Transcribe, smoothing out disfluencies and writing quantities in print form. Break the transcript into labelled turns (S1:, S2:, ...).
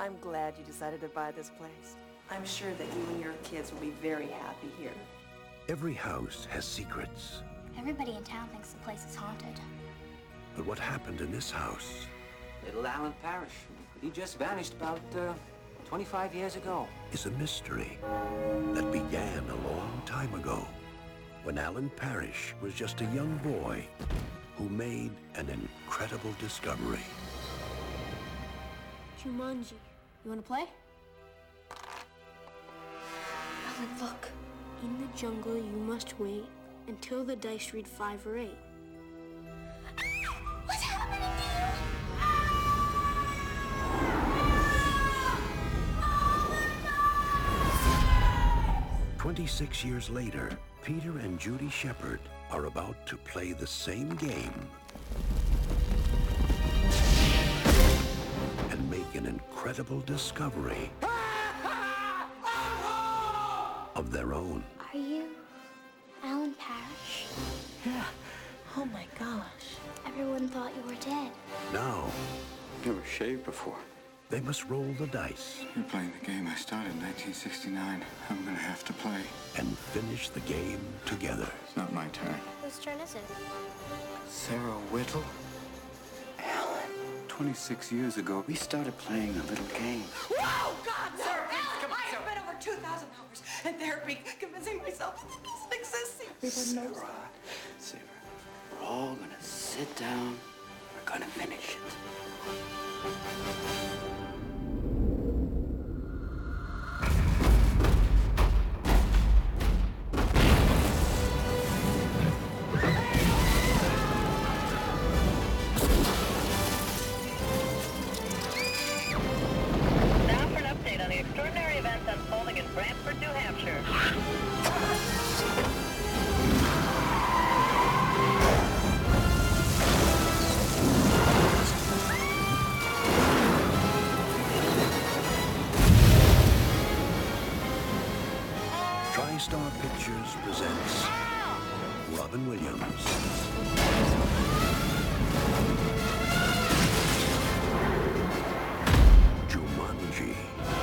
S1: I'm glad you decided to buy this place. I'm sure that you and your kids will be very happy here.
S2: Every house has secrets.
S3: Everybody in town thinks the place is haunted.
S2: But what happened in this house
S4: Little Alan Parrish. He just vanished about 25 years ago.
S2: is a mystery that began a long time ago when Alan Parrish was just a young boy who made an incredible discovery.
S5: Jumanji. You wanna play?
S3: Alan, look.
S5: In the jungle, you must wait until the dice read 5 or 8.
S3: What's happening to you?
S2: 26 years later, Peter and Judy Shepard are about to play the same game and make an incredible discovery of their own.
S3: Are you Alan Parrish?
S1: Yeah. Oh my gosh.
S3: Everyone thought you were dead.
S2: Now,
S6: Never shaved before.
S2: they must roll the dice
S6: You're playing the game I started in 1969. I'm gonna have to play.
S2: and finish the game together.
S6: It's not my turn.
S3: Whose turn is it?
S6: Sarah Whittle? Alan. 26 years ago, we started playing a little game.
S1: Oh, God, sir! I have spent over 2,000 hours in therapy convincing myself that this doesn't exist.
S6: Sarah, we're all gonna sit down. We're gonna finish it.
S7: Now for an update on the extraordinary events unfolding in Brantford, New Hampshire.
S2: TriStar Pictures presents Robin Williams, Jumanji,